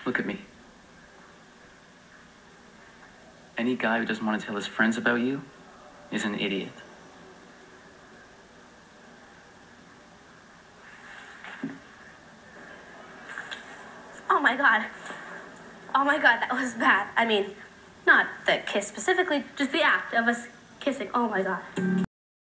Look at me. Any guy who doesn't want to tell his friends about you is an idiot. Oh my God. Oh my God, that was bad. I mean, not the kiss specifically, just the act of us kissing. Oh my God.